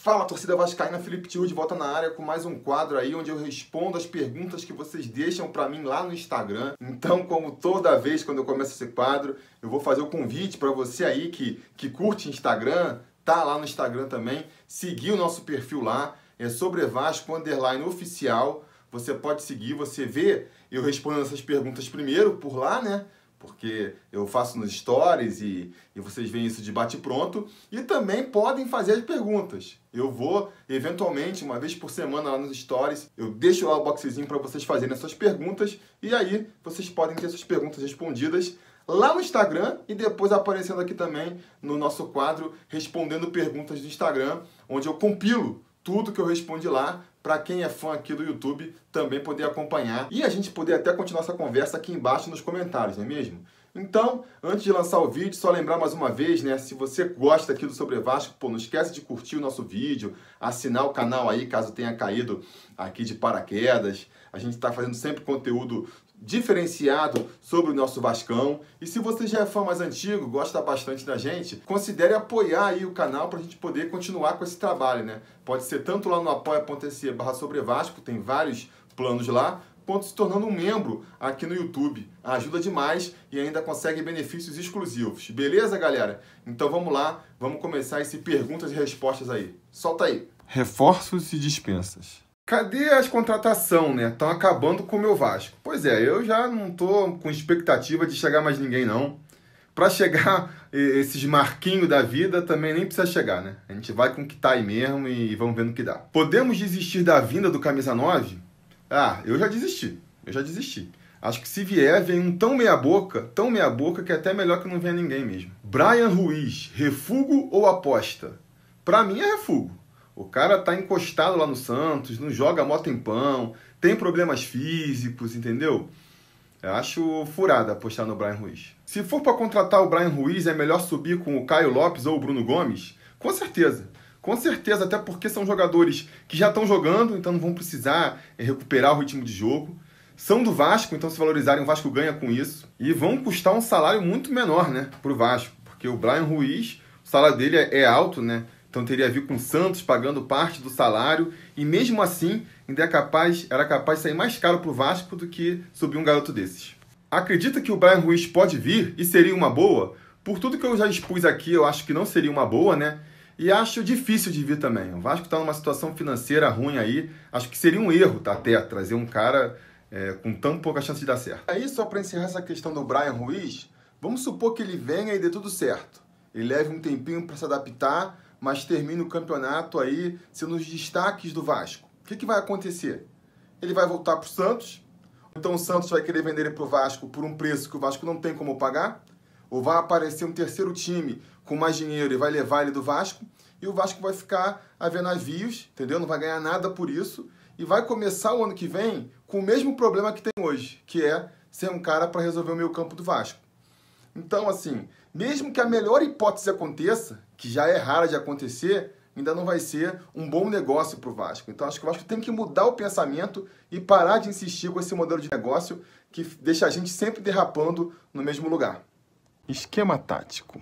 Fala, torcida vascaína, Felipe Tiru de volta na área com mais um quadro aí onde eu respondo as perguntas que vocês deixam para mim lá no Instagram. Então, como toda vez quando eu começo esse quadro, eu vou fazer o convite para você aí que curte Instagram, tá lá no Instagram também, seguir o nosso perfil lá, é @sobrevasco_oficial. Você pode seguir, você vê eu respondendo essas perguntas primeiro por lá, né? Porque eu faço nos stories e vocês veem isso de bate-pronto. E também podem fazer as perguntas. Eu vou, eventualmente, uma vez por semana lá nos stories, eu deixo lá o boxezinho para vocês fazerem as suas perguntas. E aí, vocês podem ter suas perguntas respondidas lá no Instagram e depois aparecendo aqui também no nosso quadro Respondendo Perguntas do Instagram, onde eu compilo tudo que eu respondi lá, para quem é fã aqui do YouTube também poder acompanhar e a gente poder até continuar essa conversa aqui embaixo nos comentários, não é mesmo? Então, antes de lançar o vídeo, só lembrar mais uma vez, né? Se você gosta aqui do Sobre Vasco, pô, não esquece de curtir o nosso vídeo, assinar o canal aí, caso tenha caído aqui de paraquedas. A gente está fazendo sempre conteúdo diferenciado sobre o nosso Vascão. E se você já é fã mais antigo, gosta bastante da gente, considere apoiar aí o canal para a gente poder continuar com esse trabalho, né? Pode ser tanto lá no apoia.se/sobrevasco, tem vários planos lá, quanto se tornando um membro aqui no YouTube. Ajuda demais e ainda consegue benefícios exclusivos. Beleza, galera? Então vamos lá, vamos começar esse perguntas e respostas aí. Solta aí. Reforços e dispensas. Cadê as contratações, né? Estão acabando com o meu Vasco. Pois é, eu já não tô com expectativa de chegar mais ninguém, não. Para chegar esses Marquinhos da vida, também nem precisa chegar, né? A gente vai com o que tá aí mesmo e vamos ver no que dá. Podemos desistir da vinda do Camisa 9? Ah, eu já desisti. Acho que se vier, vem um tão meia boca que é até melhor que não venha ninguém mesmo. Brian Ruiz, refugo ou aposta? Pra mim é refugo. O cara tá encostado lá no Santos, não joga mó tempão, tem problemas físicos, entendeu? Eu acho furada apostar no Brian Ruiz. Se for para contratar o Brian Ruiz, é melhor subir com o Caio Lopes ou o Bruno Gomes? Com certeza. Com certeza, até porque são jogadores que já estão jogando, então não vão precisar recuperar o ritmo de jogo. São do Vasco, então se valorizarem, o Vasco ganha com isso. E vão custar um salário muito menor, né, pro Vasco. Porque o Brian Ruiz, o salário dele é alto, né? Então teria a vir com o Santos pagando parte do salário. E mesmo assim, ainda era capaz de sair mais caro pro Vasco do que subir um garoto desses. Acredita que o Brian Ruiz pode vir e seria uma boa? Por tudo que eu já expus aqui, eu acho que não seria uma boa, né? E acho difícil de vir também. O Vasco está numa situação financeira ruim aí. Acho que seria um erro até trazer um cara com tão pouca chance de dar certo. Aí, só para encerrar essa questão do Brian Ruiz, vamos supor que ele venha e dê tudo certo. Ele leve um tempinho para se adaptar, mas termine o campeonato aí sendo os destaques do Vasco. O que vai acontecer? Ele vai voltar para o Santos, então o Santos vai querer vender ele para o Vasco por um preço que o Vasco não tem como pagar, ou vai aparecer um terceiro time com mais dinheiro e vai levar ele do Vasco, e o Vasco vai ficar a ver navios, entendeu? Não vai ganhar nada por isso, e vai começar o ano que vem com o mesmo problema que tem hoje, que é ser um cara para resolver o meio campo do Vasco. Então, assim, mesmo que a melhor hipótese aconteça, que já é rara de acontecer, ainda não vai ser um bom negócio para o Vasco. Então, acho que o Vasco tem que mudar o pensamento e parar de insistir com esse modelo de negócio que deixa a gente sempre derrapando no mesmo lugar. Esquema tático.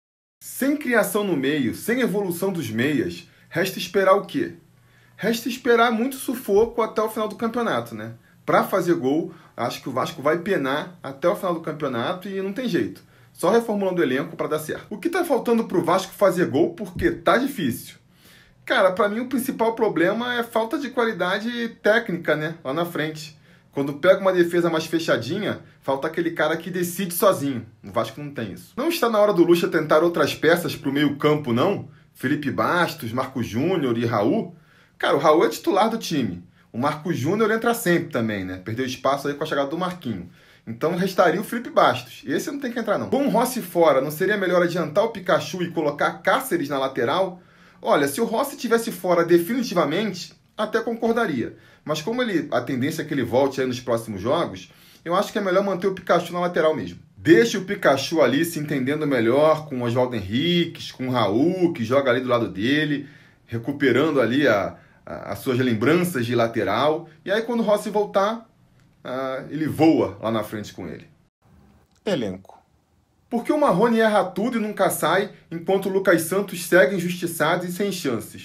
Sem criação no meio, sem evolução dos meias, resta esperar o quê? Resta esperar muito sufoco até o final do campeonato, né? Para fazer gol, acho que o Vasco vai penar até o final do campeonato e não tem jeito. Só reformulando o elenco para dar certo. O que tá faltando pro Vasco fazer gol porque tá difícil? Cara, para mim o principal problema é falta de qualidade técnica, né? Lá na frente. Quando pega uma defesa mais fechadinha, falta aquele cara que decide sozinho. O Vasco não tem isso. Não está na hora do Lucha tentar outras peças pro meio campo, não? Felipe Bastos, Marcos Júnior e Raul? Cara, o Raul é titular do time. O Marcos Júnior entra sempre também, né? Perdeu espaço aí com a chegada do Marquinho. Então restaria o Felipe Bastos. Esse não tem que entrar, não. Com o Rossi fora, não seria melhor adiantar o Pikachu e colocar Cáceres na lateral? Olha, se o Rossi tivesse fora definitivamente, até concordaria. Mas como a tendência é que ele volte aí nos próximos jogos, eu acho que é melhor manter o Pikachu na lateral mesmo. Deixa o Pikachu ali se entendendo melhor com o Oswaldo Henriques, com o Raul, que joga ali do lado dele, recuperando ali as suas lembranças de lateral. E aí quando o Rossi voltar, ele voa lá na frente com ele. Elenco. Porque o Marrone erra tudo e nunca sai, enquanto o Lucas Santos segue injustiçado e sem chances.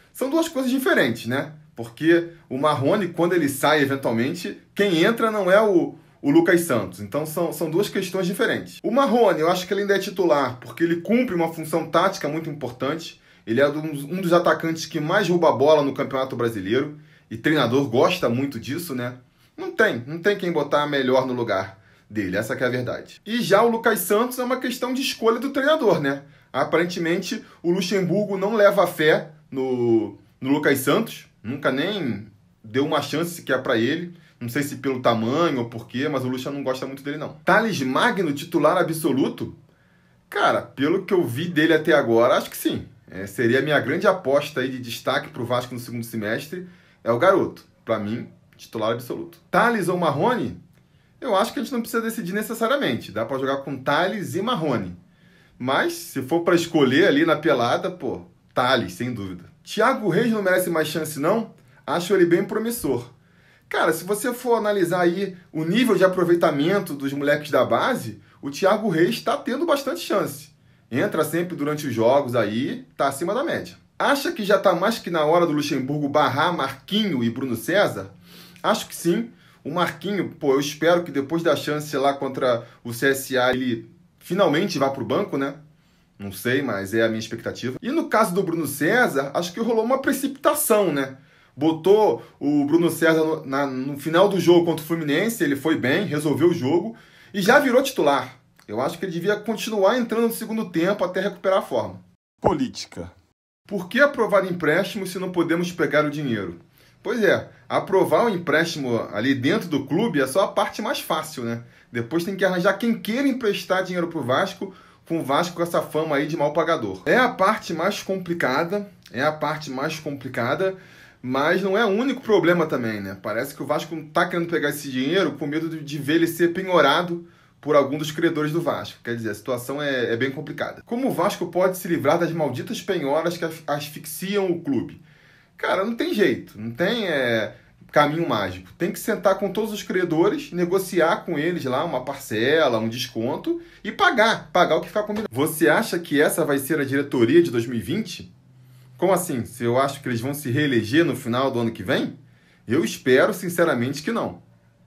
São duas coisas diferentes, né? Porque o Marrone, quando ele sai eventualmente, quem entra não é o Lucas Santos. Então são duas questões diferentes. O Marrone, eu acho que ele ainda é titular, porque ele cumpre uma função tática muito importante. Ele é um dos atacantes que mais rouba a bola no Campeonato Brasileiro. E treinador gosta muito disso, né? Não tem quem botar melhor no lugar dele, essa que é a verdade. E já o Lucas Santos é uma questão de escolha do treinador, né? Aparentemente, o Luxemburgo não leva fé no Lucas Santos, nunca nem deu uma chance sequer para ele. Não sei se pelo tamanho ou porquê, mas o Lucha não gosta muito dele, não. Thales Magno, titular absoluto? Cara, pelo que eu vi dele até agora, acho que sim. Seria a minha grande aposta aí de destaque para o Vasco no segundo semestre. É o garoto. Para mim, titular absoluto. Thales ou Marrone? Eu acho que a gente não precisa decidir necessariamente. Dá para jogar com Thales e Marrone. Mas, se for para escolher ali na pelada, pô, Thales, sem dúvida. Thiago Reis não merece mais chance, não? Acho ele bem promissor. Cara, se você for analisar aí o nível de aproveitamento dos moleques da base, o Thiago Reis está tendo bastante chance. Entra sempre durante os jogos aí, tá acima da média. Acha que já tá mais que na hora do Luxemburgo barrar Marquinho e Bruno César? Acho que sim. O Marquinho, pô, eu espero que depois da chance lá contra o CSA ele finalmente vá pro banco, né? Não sei, mas é a minha expectativa. E no caso do Bruno César, acho que rolou uma precipitação, né? Botou o Bruno César no final do jogo contra o Fluminense, ele foi bem, resolveu o jogo e já virou titular. Eu acho que ele devia continuar entrando no segundo tempo até recuperar a forma. Política. Por que aprovar empréstimo se não podemos pegar o dinheiro? Pois é, aprovar o empréstimo ali dentro do clube é só a parte mais fácil, né? Depois tem que arranjar quem queira emprestar dinheiro pro Vasco, com o Vasco com essa fama aí de mal pagador. É a parte mais complicada, mas não é o único problema também, né? Parece que o Vasco não tá querendo pegar esse dinheiro com medo de ver ele ser penhorado por algum dos credores do Vasco. Quer dizer, a situação é bem complicada. Como o Vasco pode se livrar das malditas penhoras que asfixiam o clube? Cara, não tem jeito, não tem caminho mágico. Tem que sentar com todos os credores, negociar com eles lá uma parcela, um desconto e pagar o que ficar combinado. Você acha que essa vai ser a diretoria de 2020? Como assim? Se eu acho que eles vão se reeleger no final do ano que vem? Eu espero sinceramente que não.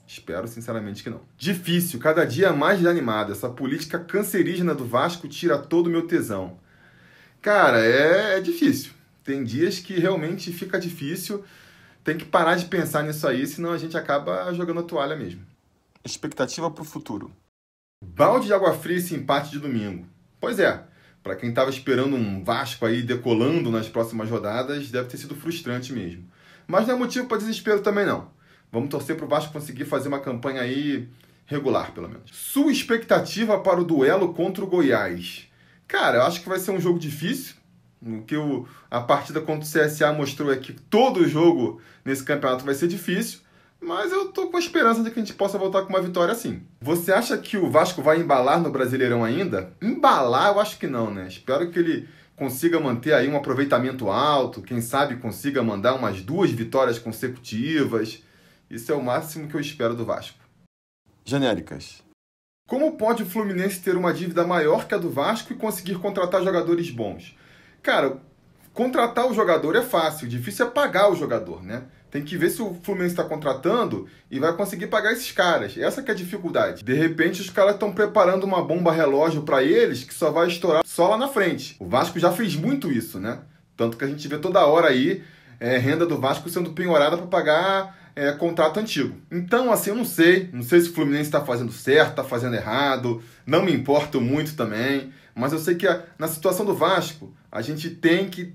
Difícil, cada dia mais desanimado. Essa política cancerígena do Vasco tira todo o meu tesão. Cara, é difícil. Tem dias que realmente fica difícil. Tem que parar de pensar nisso aí, senão a gente acaba jogando a toalha mesmo. Expectativa para o futuro. Balde de água fria esse empate de domingo. Pois é, para quem estava esperando um Vasco aí decolando nas próximas rodadas, deve ter sido frustrante mesmo. Mas não é motivo para desespero também não. Vamos torcer para o Vasco conseguir fazer uma campanha aí regular, pelo menos. Sua expectativa para o duelo contra o Goiás? Cara, eu acho que vai ser um jogo difícil. O que a partida contra o CSA mostrou é que todo jogo nesse campeonato vai ser difícil, mas eu tô com a esperança de que a gente possa voltar com uma vitória assim. Você acha que o Vasco vai embalar no Brasileirão ainda? Embalar eu acho que não, né? Espero que ele consiga manter aí um aproveitamento alto, quem sabe consiga mandar umas 2 vitórias consecutivas. Isso é o máximo que eu espero do Vasco. Genéricas. Como pode o Fluminense ter uma dívida maior que a do Vasco e conseguir contratar jogadores bons? Cara, contratar o jogador é fácil, difícil é pagar o jogador, né? Tem que ver se o Fluminense está contratando e vai conseguir pagar esses caras. Essa que é a dificuldade. De repente, os caras estão preparando uma bomba relógio para eles que só vai estourar só lá na frente. O Vasco já fez muito isso, né? Tanto que a gente vê toda hora aí renda do Vasco sendo penhorada para pagar contrato antigo. Então, assim, eu não sei se o Fluminense está fazendo certo, está fazendo errado, não me importo muito também, mas eu sei que na situação do Vasco, a gente tem que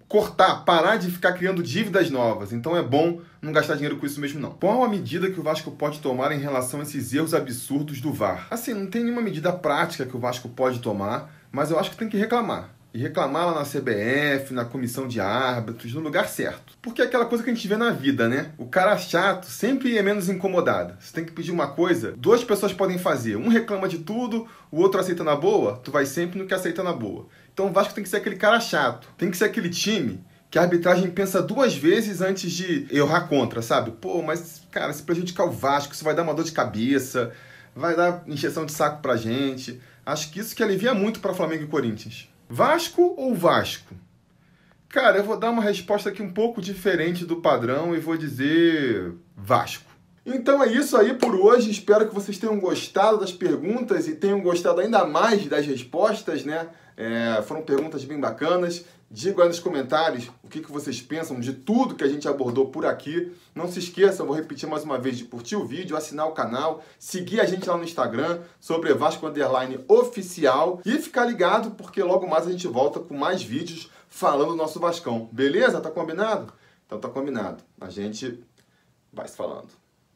parar de ficar criando dívidas novas. Então é bom não gastar dinheiro com isso mesmo não. Qual a medida que o Vasco pode tomar em relação a esses erros absurdos do VAR? Assim, não tem nenhuma medida prática que o Vasco pode tomar, mas eu acho que tem que reclamar. E reclamar lá na CBF, na comissão de árbitros, no lugar certo. Porque é aquela coisa que a gente vê na vida, né? O cara chato sempre é menos incomodado. Você tem que pedir uma coisa, 2 pessoas podem fazer. Um reclama de tudo, o outro aceita na boa, tu vai sempre no que aceita na boa. Então o Vasco tem que ser aquele cara chato. Tem que ser aquele time que a arbitragem pensa 2 vezes antes de errar contra, sabe? Pô, mas, cara, se prejudicar o Vasco, isso vai dar uma dor de cabeça, vai dar injeção de saco pra gente. Acho que isso que alivia muito para Flamengo e Corinthians. Vasco ou Vasco? Cara, eu vou dar uma resposta aqui um pouco diferente do padrão e vou dizer Vasco. Então é isso aí por hoje, espero que vocês tenham gostado das perguntas e tenham gostado ainda mais das respostas, né? Foram perguntas bem bacanas. Digam aí nos comentários o que vocês pensam de tudo que a gente abordou por aqui. Não se esqueçam, vou repetir mais uma vez, de curtir o vídeo, assinar o canal, seguir a gente lá no Instagram, @Vasco_oficial e ficar ligado porque logo mais a gente volta com mais vídeos falando do nosso Vascão. Beleza? Tá combinado? Então tá combinado. A gente vai se falando.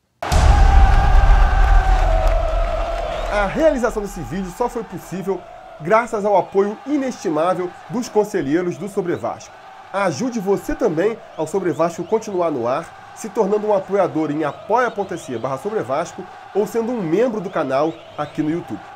A realização desse vídeo só foi possível graças ao apoio inestimável dos conselheiros do Sobre Vasco. Ajude você também ao Sobre Vasco continuar no ar, se tornando um apoiador em apoia.se/Sobre Vasco ou sendo um membro do canal aqui no YouTube.